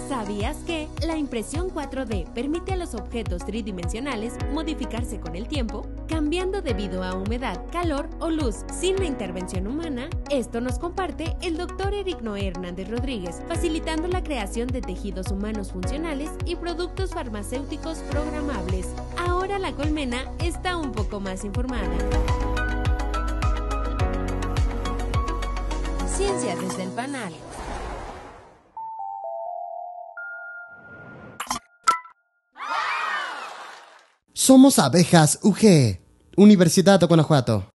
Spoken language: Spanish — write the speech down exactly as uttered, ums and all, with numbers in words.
¿Sabías que la impresión cuatro D permite a los objetos tridimensionales modificarse con el tiempo, cambiando debido a humedad, calor o luz sin la intervención humana? Esto nos comparte el doctor Eric Noé Hernández Rodríguez, facilitando la creación de tejidos humanos funcionales y productos farmacéuticos programables. Ahora la colmena está un poco más informada. Ciencia desde el panal. Somos Abejas U G, Universidad de Guanajuato.